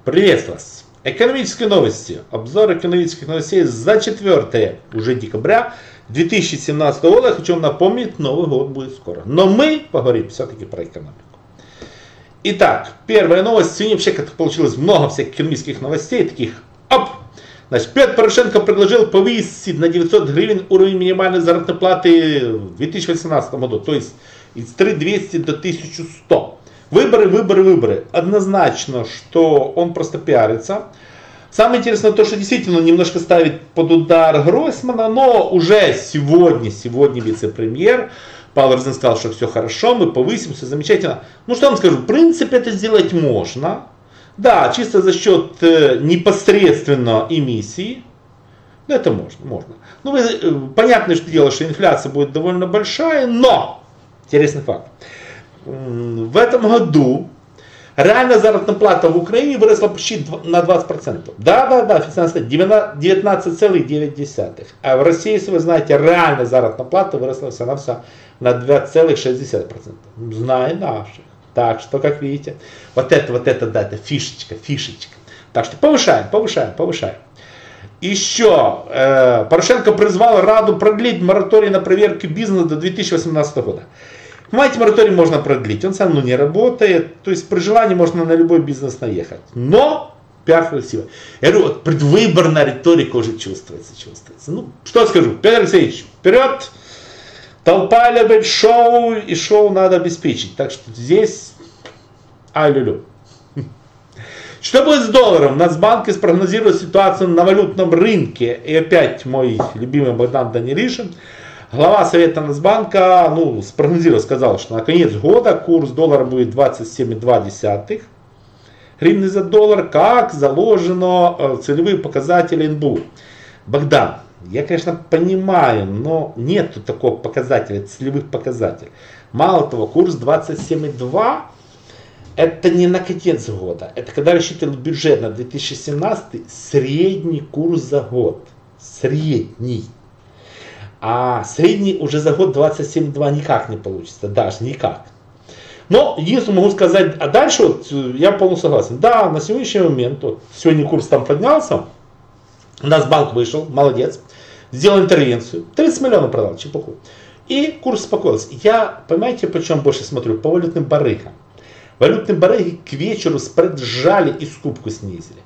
Приветствую вас! Экономические новости. Обзор экономических новостей за 4 уже декабря 2017 года. Я хочу вам напомнить, Новый год будет скоро. Но мы поговорим все-таки про экономику. Итак, первая новость. Сегодня вообще как-то получилось много всяких экономических новостей. Таких Значит, Петр Порошенко предложил повысить на 900 гривен уровень минимальной заработной платы в 2018 году. То есть из 3200 до 1100. Выборы. Однозначно, что он просто пиарится. Самое интересное то, что действительно немножко ставит под удар Гройсмана, но уже сегодня вице-премьер Павел Розен сказал, что все хорошо, мы повысим, все замечательно. Ну что вам скажу, в принципе это сделать можно. Да, чисто за счет непосредственно эмиссии. Ну это можно. Ну, понятное дело, что инфляция будет довольно большая, но, интересный факт. В этом году реальная заработная плата в Украине выросла почти на 20%. Да, официально 19,9%. А в России, если вы знаете, реальная заработная плата выросла всего на 2,6%. Знаю наших. Так что, как видите, вот это фишечка. Так что повышаем. Еще Порошенко призвал Раду продлить мораторий на проверки бизнеса до 2018 года. Понимаете, мораторий можно продлить, он сам не работает, то есть при желании можно на любой бизнес наехать. Но пиар красиво. Я говорю, вот предвыборная риторика уже чувствуется. Ну, что скажу, Петр Алексеевич, вперед! Толпа любит шоу, и шоу надо обеспечить. Так что здесь ай-лю-лю. Что будет с долларом? Нацбанк спрогнозирует ситуацию на валютном рынке. И опять мой любимый Богдан Данилишин, глава Совета Нацбанка, спрогнозировал, сказал, что на конец года курс доллара будет 27,2 гривны за доллар, как заложено целевые показатели НБУ. Богдан, я, конечно, понимаю, но нет такого показателя, целевых показателей. Мало того, курс 27,2 это не на конец года. Это когда рассчитывали бюджет на 2017, средний курс за год. Средний. А средний уже за год 27,2 никак не получится. Даже никак. Но единственное могу сказать, а дальше я полностью согласен. Да, на сегодняшний момент, сегодня курс там поднялся. Нацбанк вышел, молодец. Сделал интервенцию. 30 миллионов продал, чепуху. И курс успокоился. Я, понимаете, почему больше смотрю? По валютным барыгам. Валютные барыги к вечеру спред сжали и скупку снизили.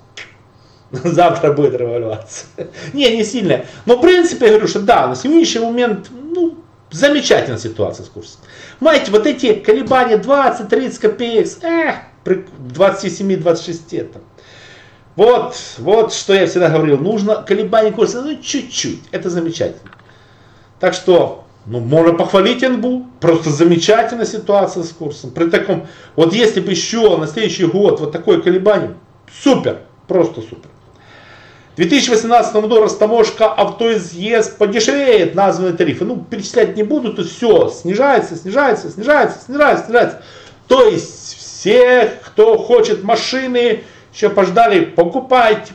Завтра будет революция. Не сильная. Но в принципе я говорю, что да, на сегодняшний момент замечательная ситуация с курсом. Понимаете, вот эти колебания 20-30 копеек, при 27-26 это. Вот что я всегда говорил, нужно колебание курса, чуть-чуть, это замечательно. Так что, можно похвалить НБУ, просто замечательная ситуация с курсом. При таком, вот если бы еще на следующий год вот такое колебание, супер, просто супер. В 2018 году растаможка автоизъезд подешевеет, названные тарифы. Перечислять не буду, то все снижается. То есть, все, кто хочет машины, еще пождали, покупайте.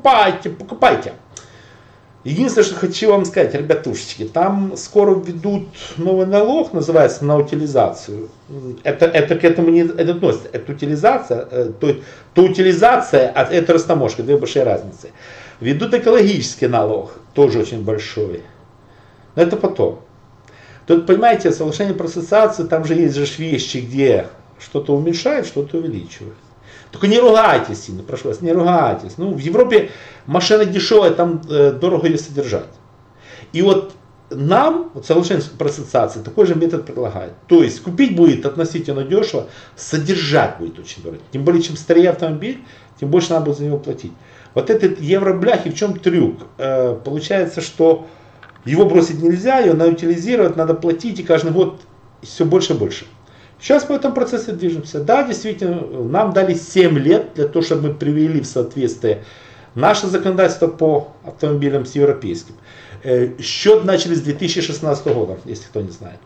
Единственное, что хочу вам сказать, ребятушечки, там скоро введут новый налог, называется, на утилизацию. Это к этому не относится. Это утилизация, то утилизация, а это растаможка, две большие разницы. Введут экологический налог, тоже очень большой. Но это потом. Тут, понимаете, соглашение про ассоциацию, там же есть вещи, где что-то уменьшает, что-то увеличивает. Только не ругайтесь сильно, прошу вас, не ругайтесь. В Европе машина дешевая, там дорого ее содержать. И нам, соглашение про ассоциацию, такой же метод предлагает. То есть купить будет относительно дешево, содержать будет очень дорого. Тем более, чем старее автомобиль, тем больше надо будет за него платить. Вот этот евроблях, и в чем трюк? Получается, что его бросить нельзя, его надо утилизировать, надо платить, и каждый год все больше и больше. Сейчас по этому процессу движемся. Да, действительно, нам дали 7 лет для того, чтобы мы привели в соответствие наше законодательство по автомобилям с европейским. Счет начали с 2016 года, если кто не знает.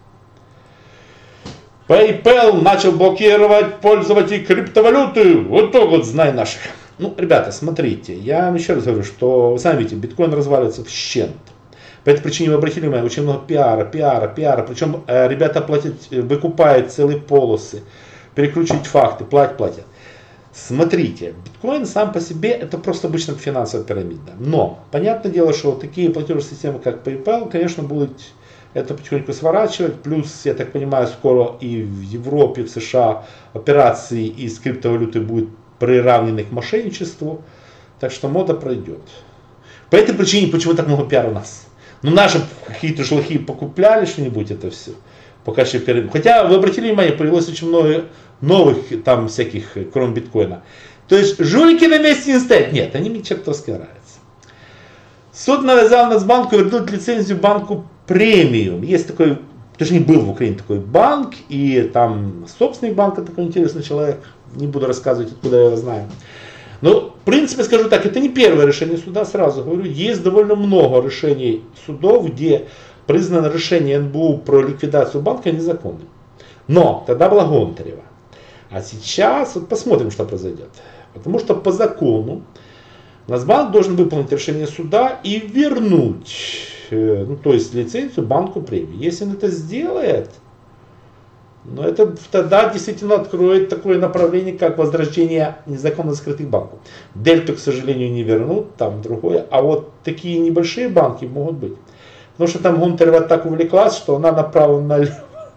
PayPal начал блокировать пользователей криптовалюты. Вот то знай наших. Ребята, смотрите, я вам еще раз говорю, что вы сами видите, биткоин разваливается в щент. По этой причине вы обратили внимание, очень много пиара. Причем ребята выкупают целые полосы, перекручивают факты, платят. Смотрите, биткоин сам по себе это просто обычная финансовая пирамида. Но, понятное дело, что такие платежные системы, как PayPal, конечно, будут это потихоньку сворачивать. Плюс, я так понимаю, скоро и в Европе, в США операции из криптовалюты будут приравнены к мошенничеству. Так что мода пройдет. По этой причине, почему так много пиара у нас? Ну, наши какие-то шлахи покупляли что-нибудь это все. Пока еще пирамиду. Хотя, вы обратили внимание, появилось очень много новых там всяких, кроме биткоина. То есть, жулики на месте не стоят. Нет, они мне чертовски нравятся. Суд навязал Нацбанку вернуть лицензию банку премиум. Есть такой, точнее был в Украине такой банк, и там собственник банка такой интересный человек. Не буду рассказывать, откуда я его знаю. Но, в принципе, скажу так, это не первое решение суда, сразу говорю. Есть довольно много решений судов, где признано решение НБУ про ликвидацию банка незаконным. Но тогда была Гонтарева. А сейчас вот посмотрим, что произойдет. Потому что по закону Нацбанк должен выполнить решение суда и вернуть, ну, то есть лицензию банку премии. Если он это сделает, но это тогда действительно откроет такое направление, как возрождение незаконно скрытых банков. Дельту, к сожалению, не вернут, там другое. А вот такие небольшие банки могут быть. Потому что там Гонтарева так увлеклась, что она направо-налево.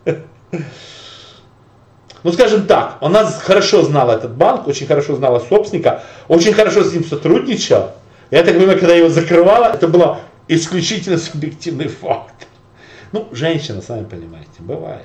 Ну, скажем так, она хорошо знала этот банк, очень хорошо знала собственника, очень хорошо с ним сотрудничала. Я так понимаю, когда его закрывала, это был исключительно субъективный факт. Ну, женщина, сами понимаете, бывает.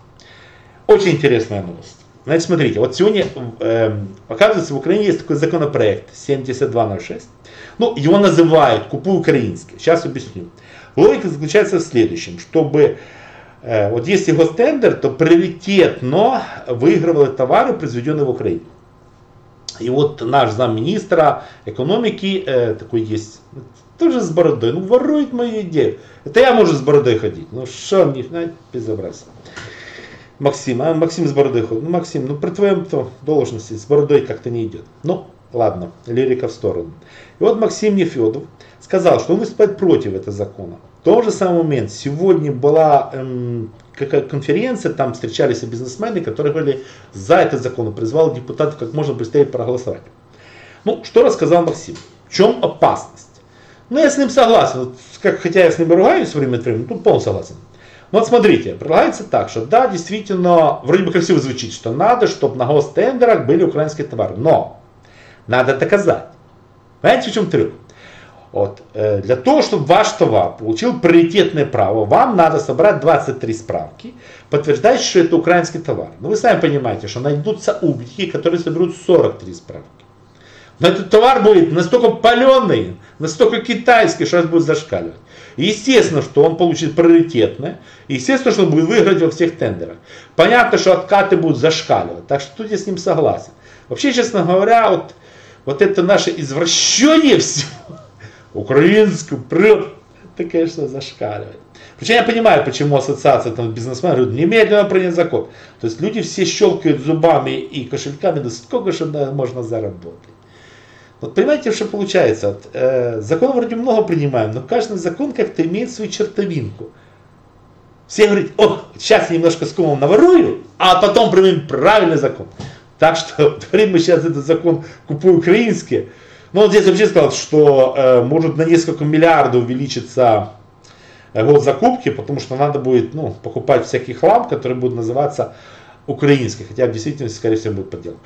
Очень интересная новость. Значит, смотрите, вот сегодня, оказывается, в Украине есть такой законопроект 7206. Ну, его называют «Купуй украинский». Сейчас объясню. Логика заключается в следующем, чтобы, вот если гостендер, то приоритетно выигрывали товары, произведенные в Украине. И вот наш замминистра экономики, такой есть, тоже с бородой, ну ворует мою идею. Это я могу с бородой ходить, ну что мне, безобразие. Максим, а Максим с бородой ходит. Ну, Максим, ну при твоем должности с бородой как-то не идет. Ну, ладно, лирика в сторону. И вот Максим Нефедов сказал, что он выступает против этого закона. В тот же самый момент сегодня была конференция, там встречались бизнесмены, которые были за этот закон и призвал депутатов как можно быстрее проголосовать. Ну, что рассказал Максим? В чем опасность? Ну, я с ним согласен. Вот, хотя я с ним ругаюсь время от времени, тут полностью согласен. Ну вот смотрите, предлагается так, что да, действительно, вроде бы красиво звучит, что надо, чтобы на гостендерах были украинские товары. Но надо доказать. Понимаете, в чем трюк? Вот, для того, чтобы ваш товар получил приоритетное право, вам надо собрать 23 справки, подтверждающие, что это украинский товар. Но вы сами понимаете, что найдутся умники, которые соберут 43 справки. Но этот товар будет настолько паленый, настолько китайский, что раз будет зашкаливать. И естественно, что он получит приоритетное. И естественно, что он будет выиграть во всех тендерах. Понятно, что откаты будут зашкаливать. Так что тут я с ним согласен. Вообще, честно говоря, вот это наше извращение всего украинского, это, конечно, зашкаливает. Причем я понимаю, почему ассоциация там, бизнесменов говорит, немедленно принять закон. То есть люди все щелкают зубами и кошельками, да сколько же можно заработать. Вот понимаете, что получается? Вот, закон вроде много принимаем, но каждый закон как-то имеет свою чертовинку. Все говорят, о, сейчас немножко с комом наворую, а потом примем правильный закон. Так что творим мы сейчас этот закон «Купуй украинский». Но вот здесь вообще сказал, что может на несколько миллиардов увеличиться год закупки, потому что надо будет покупать всякий хлам, который будет называться украинский. Хотя в действительности, скорее всего, будет подделка.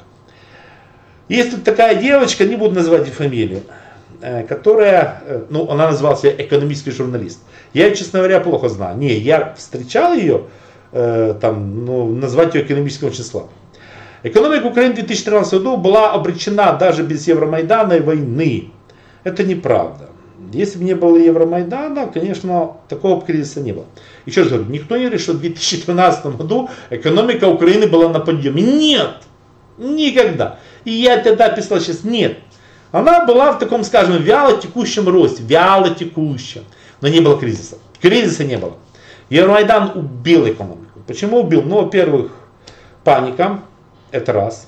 Есть тут такая девочка, не буду называть ее фамилию, которая, она называла себя экономический журналист. Я ее, честно говоря, плохо знаю. Не, я встречал ее, назвать ее экономическим очень слабо. Экономика Украины в 2013 году была обречена даже без Евромайдана и войны. Это неправда. Если бы не было Евромайдана, конечно, такого кризиса не было. Еще раз говорю, никто не говорит, что в 2013 году экономика Украины была на подъеме. Нет! Никогда. И я тогда писал сейчас, нет. Она была в таком, скажем, вяло текущем росте. Вяло текущем. Но не было кризиса. Кризиса не было. Евромайдан убил экономику. Почему убил? Ну, во-первых, паника. Это раз.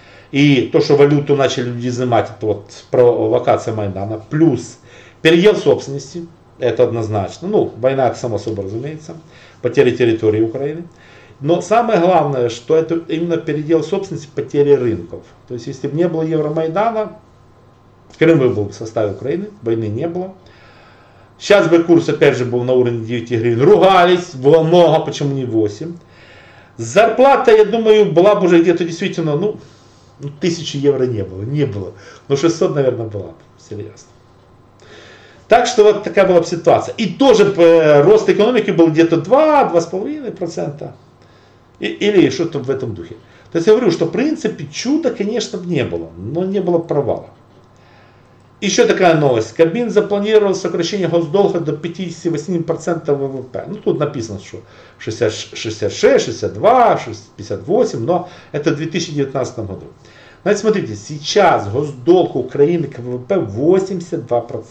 И то, что валюту начали люди изымать, это вот провокация Майдана. Плюс передел собственности. Это однозначно. Война, это само собой разумеется. Потеря территории Украины. Но самое главное, что это именно передел собственности, потери рынков. То есть, если бы не было Евромайдана, Крым был в составе Украины, войны не было. Сейчас бы курс опять же был на уровне 9 гривен. Ругались, было много, почему не 8. Зарплата, я думаю, была бы уже где-то действительно, 1000 евро не было. Но 600, наверное, была бы, серьезно. Так что вот такая была бы ситуация. И тоже рост экономики был где-то 2-2,5%. Или что-то в этом духе. То есть я говорю, что в принципе чуда, конечно, не было, но не было провала. Еще такая новость. Кабмин запланировал сокращение госдолга до 58% ВВП. Тут написано, что 66, 62, 58, но это в 2019 году. Значит, смотрите, сейчас госдолг Украины к ВВП 82%.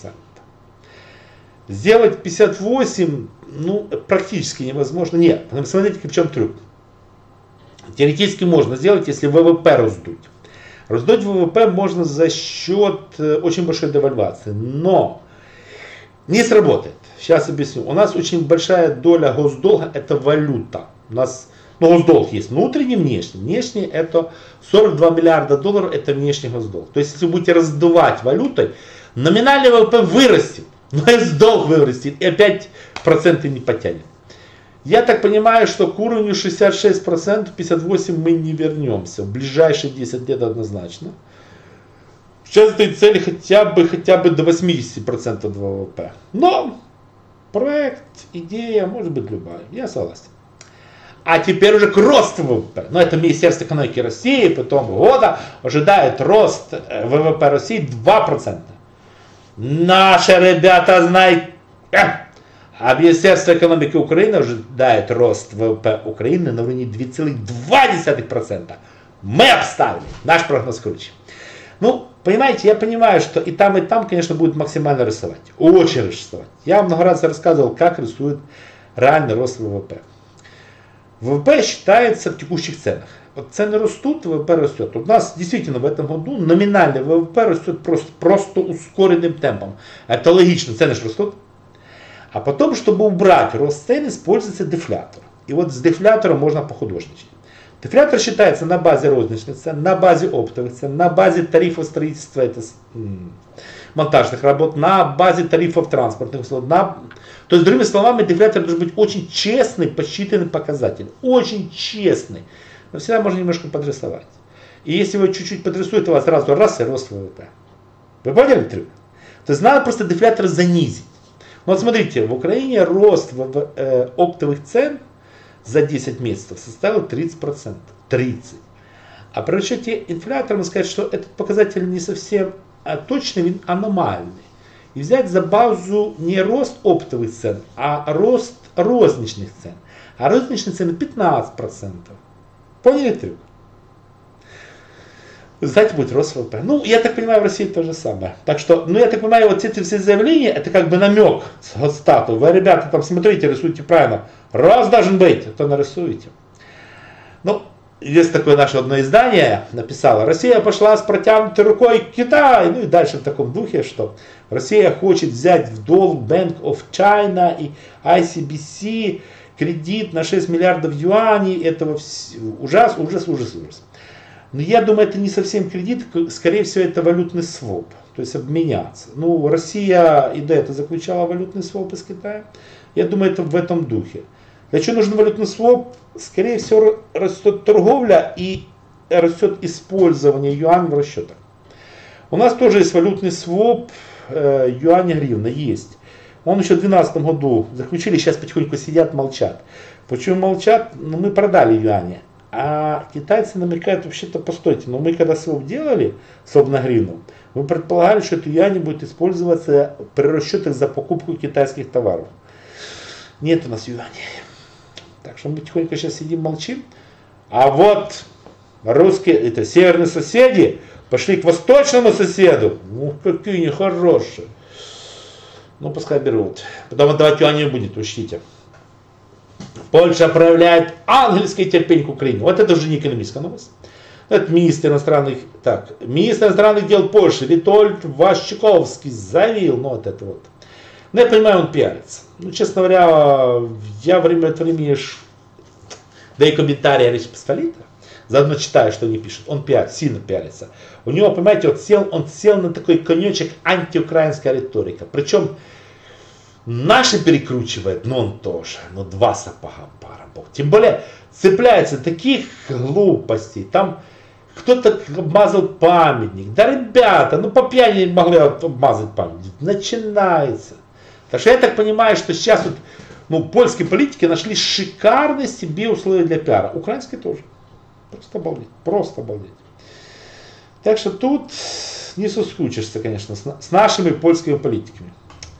Сделать 58, практически невозможно. Нет, смотрите, в чем трюк. Теоретически можно сделать, если ВВП раздуть. Раздуть ВВП можно за счет очень большой девальвации, но не сработает. Сейчас объясню. У нас очень большая доля госдолга, это валюта. У нас госдолг есть внутренний, внешний. Внешний это 42 миллиарда долларов, это внешний госдолг. То есть, если вы будете раздувать валютой, номинальный ВВП вырастет, но госдолг вырастет и опять проценты не потянет. Я так понимаю, что к уровню 66%, 58% мы не вернемся. В ближайшие 10 лет однозначно. Сейчас этой цели хотя бы до 80% ВВП. Но проект, идея, может быть любая. Я согласен. А теперь уже к росту ВВП. Это Министерство экономики России по итогу года ожидает рост ВВП России 2%. Наши ребята знают... А Министерство экономики Украины ожидает рост ВВП Украины на уровне 2,2%. Мы обставили. Наш прогноз круче. Понимаете, я понимаю, что и там, конечно, будет максимально рисовать. Очень рисовать. Я много раз рассказывал, как рисует реальный рост ВВП. ВВП считается в текущих ценах. Вот цены растут, ВВП растет. У нас действительно в этом году номинальный ВВП растет просто ускоренным темпом. Это логично, цены же растут. А потом, чтобы убрать рост цен, используется дефлятор. И вот с дефлятором можно похудожничать. Дефлятор считается на базе розничных цен, на базе оптовых цен, на базе тарифов строительства, это монтажных работ, на базе тарифов транспортных услуг. То есть, другими словами, дефлятор должен быть очень честный, посчитанный показатель. Очень честный. Но всегда можно немножко подрисовать. И если его чуть-чуть подрисует, у вас сразу раз и рост ВВП. Вы поняли трюк? То есть надо просто дефлятор занизить. Вот смотрите, в Украине рост оптовых цен за 10 месяцев составил 30%. 30%. А при расчете инфлятора можно сказать, что этот показатель не совсем точный, он аномальный. И взять за базу не рост оптовых цен, а рост розничных цен. А розничные цены 15%. Поняли трюк? Знаете, будет рост ВВП. Я так понимаю, в России то же самое. Так что, я так понимаю, вот эти все заявления, это как бы намек с Госстату. Вы, ребята, там смотрите, рисуйте правильно. Рост должен быть, а то нарисуете. Есть такое наше одно издание, написало: Россия пошла с протянутой рукой к Китаю. И дальше в таком духе, что Россия хочет взять в долг Bank of China и ICBC кредит на 6 миллиардов юаней. Это ужас. Но я думаю, это не совсем кредит, скорее всего, это валютный своп, то есть обменяться. Россия и до этого заключала валютный своп из Китая. Я думаю, это в этом духе. Для чего нужен валютный своп? Скорее всего, растет торговля и растет использование юаня в расчетах. У нас тоже есть валютный своп юаня-гривна, есть. Он еще в 2012 году заключили, сейчас потихоньку сидят, молчат. Почему молчат? Мы продали юани. А китайцы намекают, вообще-то, постойте, но мы когда своп делали, своп на гривну, мы предполагали, что это юань будет использоваться при расчетах за покупку китайских товаров. Нет у нас юаней. Так что мы тихонько сейчас сидим, молчим. А вот русские, это северные соседи, пошли к восточному соседу. Какие нехорошие. Пускай берут. Потом отдавать юаней будет, учтите. Польша проявляет ангельское терпение к Украине. Вот это уже не экономическая новость. Это министр иностранных дел Польши Витольд Ващиковский заявил, я понимаю, он пиарится. Честно говоря, я время от времени да и комментарии Речи Посполитой, заодно читаю, что они пишут, он сильно пиарится. У него, понимаете, он сел на такой конечек антиукраинская риторика. Причем наши перекручивает, но он тоже. Но два сапога пара бог. Тем более цепляется таких глупостей. Там кто-то обмазал памятник. Да, ребята, ну по пьяни могли обмазать памятник. Начинается. Так что я так понимаю, что сейчас вот, польские политики нашли шикарные себе условия для пиара. Украинские тоже. Просто обалдеть. Просто обалдеть. Так что тут не соскучишься, конечно, с нашими польскими политиками.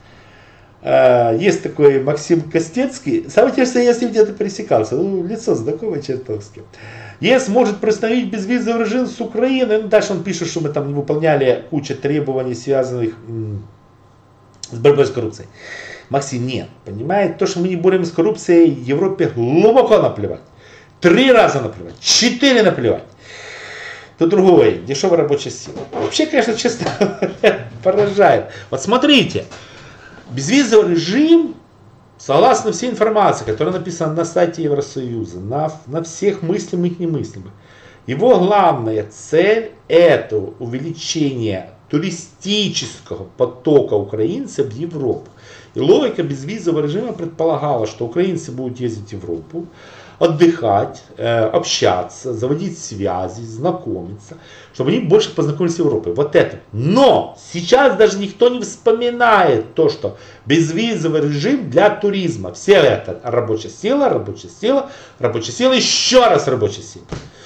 Есть такой Максим Костецкий. Самое интересное, я с ним где-то пересекался. Лицо знакомое чертовски. ЕС может приостановить безвизовый режим с Украиной. Дальше он пишет, что мы там не выполняли кучу требований, связанных с борьбой с коррупцией. Максим, нет. Понимаете, то, что мы не боремся с коррупцией, Европе глубоко наплевать. 3 раза наплевать. 4 наплевать. То другое. Дешевая рабочая сила. Вообще, конечно, честно поражает. Вот смотрите. Безвизовый режим, согласно всей информации, которая написана на сайте Евросоюза, на всех мыслимых и немыслимых, его главная цель это увеличение туристического потока украинцев в Европу. И логика безвизового режима предполагала, что украинцы будут ездить в Европу, отдыхать, общаться, заводить связи, знакомиться, чтобы они больше познакомились с Европой. Вот это. Но сейчас даже никто не вспоминает то, что безвизовый режим для туризма. Все это рабочая сила, рабочая сила, рабочая сила, еще раз рабочая сила.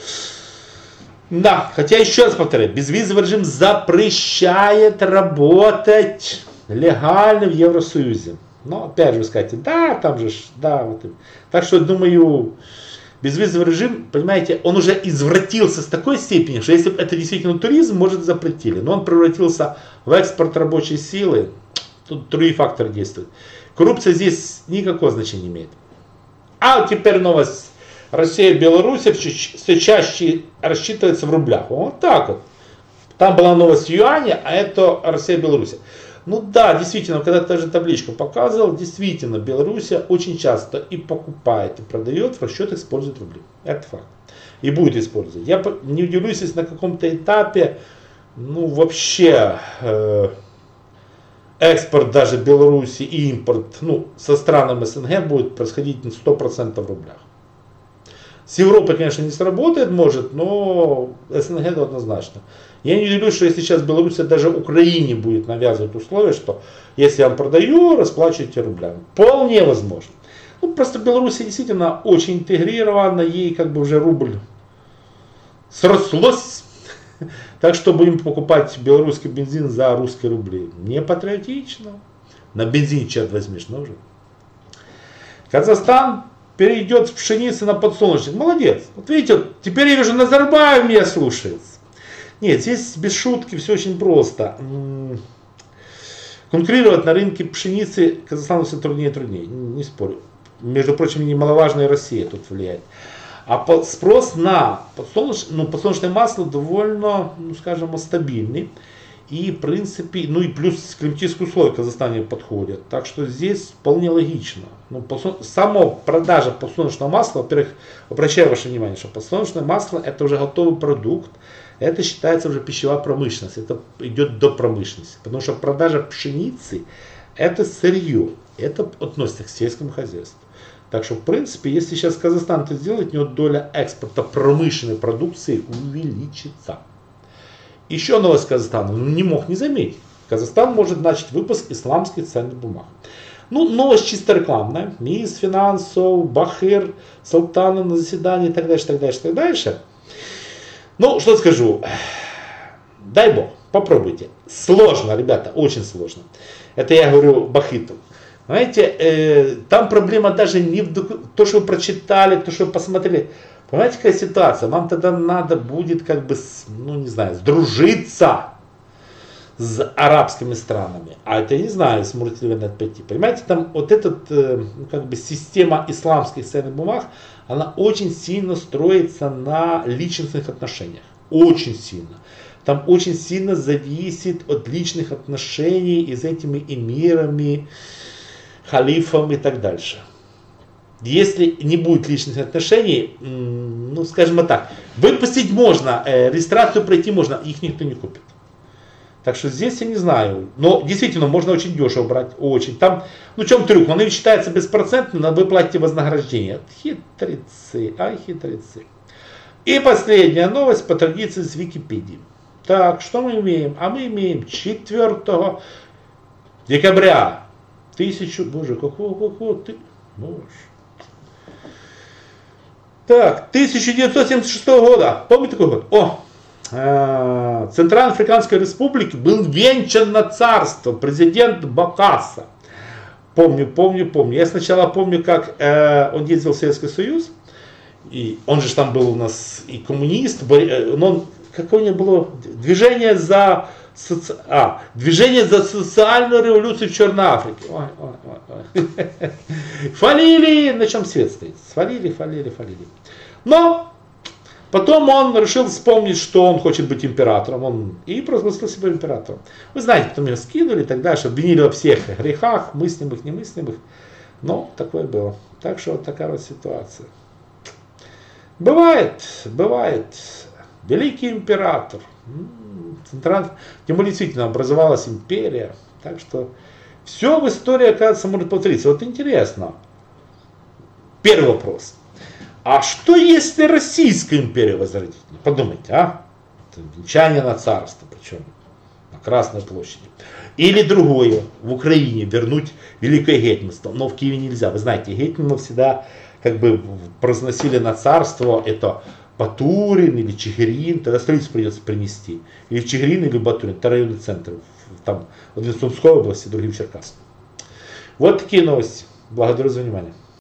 Да, хотя еще раз повторяю, безвизовый режим запрещает работать легально в Евросоюзе. Но опять же вы скажете, да, там же, да, вот. Так что думаю, безвизовый режим, понимаете, он уже извратился с такой степени, что если бы это действительно туризм, может запретили. Но он превратился в экспорт рабочей силы, тут другие факторы действуют. Коррупция здесь никакого значения не имеет. А вот теперь новость. Россия и Беларусь все чаще рассчитывается в рублях. Вот так вот. Там была новость в юане, а это Россия и Беларусь. Ну да, действительно, когда ты же табличку показывал, действительно, Белоруссия очень часто и покупает, и продает, в расчетах использует рубли. Это факт. И будет использовать. Я не удивлюсь, если на каком-то этапе, ну вообще, экспорт даже Беларуси и импорт, ну, со странами СНГ будет происходить на 100% в рублях. С Европой, конечно, не сработает, может, но СНГ однозначно. Я не удивлюсь, что если сейчас Беларусь даже Украине будет навязывать условия, что если я вам продаю, расплачивайте рублями. Вполне возможно. Ну, просто Беларусь действительно очень интегрирована, ей как бы уже рубль срослось. Так что будем покупать белорусский бензин за русские рубли. Не патриотично. На бензин черт возьмешь, нужно. Казахстан перейдет с пшеницы на подсолнечник. Молодец. Вот видите, теперь я вижу, Назарбаев меня слушается. Нет, здесь без шутки все очень просто. Конкурировать на рынке пшеницы Казахстану все труднее и труднее, не спорю. Между прочим, немаловажная Россия тут влияет. А спрос на подсолнечное масло довольно, ну скажем, стабильный. И в принципе, ну и плюс климатические условия в Казахстане подходят. Так что здесь вполне логично. Ну, сама продажа подсолнечного масла, во-первых, обращаю ваше внимание, что подсолнечное масло это уже готовый продукт. Это считается уже пищевая промышленность, это идет до промышленности. Потому что продажа пшеницы это сырье, это относится к сельскому хозяйству. Так что в принципе, если сейчас Казахстан это сделает, у него доля экспорта промышленной продукции увеличится. Еще новость Казахстана, не мог не заметить. Казахстан может начать выпуск исламских ценных бумаг. Ну, новость чисто рекламная. Министр финансов, Бахир, Султана на заседании и так дальше, так дальше, так дальше. Ну, что скажу. Дай бог, попробуйте. Сложно, ребята, очень сложно. Это я говорю Бахиту. Знаете, там проблема даже не в то, что вы прочитали, то, что вы посмотрели. Понимаете, какая ситуация? Вам тогда надо будет, как бы, ну не знаю, сдружиться с арабскими странами. А это я не знаю, сможете ли вы на это пойти. Понимаете, там вот эта, как бы, система исламских ценных бумаг, она очень сильно строится на личностных отношениях. Очень сильно. Там очень сильно зависит от личных отношений и с этими эмирами, халифом и так дальше. если не будет личных отношений, ну скажем так, выпустить можно, регистрацию пройти можно, их никто не купит. Так что здесь я не знаю. Но действительно можно очень дешево брать. Очень. Там, ну в чем трюк? Он считается беспроцентным, но вы платите вознаграждение. Хитрецы, ай хитрецы. И последняя новость по традиции с Википедии. Так, что мы имеем? А мы имеем 4 декабря. Боже, какого ты? Боже. Так, 1976 года. Помните такой год? О! Центральноафриканской республики был венчан на царство президент Бокassa. Помню. Я сначала помню, как он ездил в Советский Союз. И он же там был у нас и коммунист. Но какое у него было движение за социальную революцию в Черной Африке. Ой. Фалили, на чем свет стоит. Фалили. Но потом он решил вспомнить, что он хочет быть императором. И провозгласил себя императором. Вы знаете, потом его скинули и так дальше. Обвинили во всех грехах, мыслимых, немыслимых. Но такое было. Так что вот такая вот ситуация. Бывает. Великий император. Тем более действительно образовалась империя. Так что все в истории, оказывается, может повториться. Вот интересно. Первый вопрос. А что если Российская империя возродить? Подумайте, Это венчание на царство, причем на Красной площади. Или другое, в Украине вернуть Великое Гетьманство. Но в Киеве нельзя. Вы знаете, Гетьманов всегда как бы произносили на царство это Батурин или Чигирин, тогда столицу придется принести. Или Чигирин, или Батурин, это районный центр. Там в Сумской области, другим Черкасам. Вот такие новости. Благодарю за внимание.